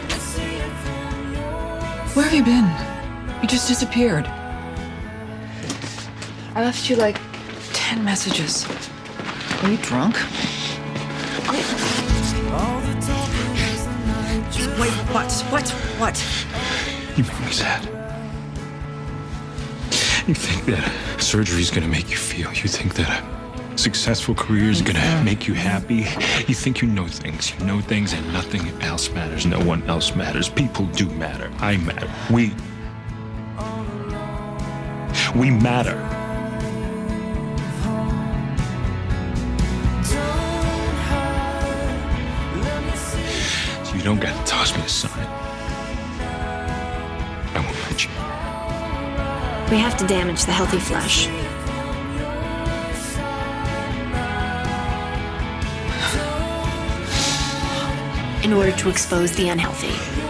Where have you been? You just disappeared. I left you like 10 messages. Are you drunk? Wait, what? You make me sad. You think that surgery's gonna make you feel. You think that a successful career is gonna make you happy. You think you know things. You know things and nothing else matters. No one else matters. People do matter. I matter. We matter. So you don't gotta toss me aside. I won't let you. We have to damage the healthy flesh. In order to expose the unhealthy.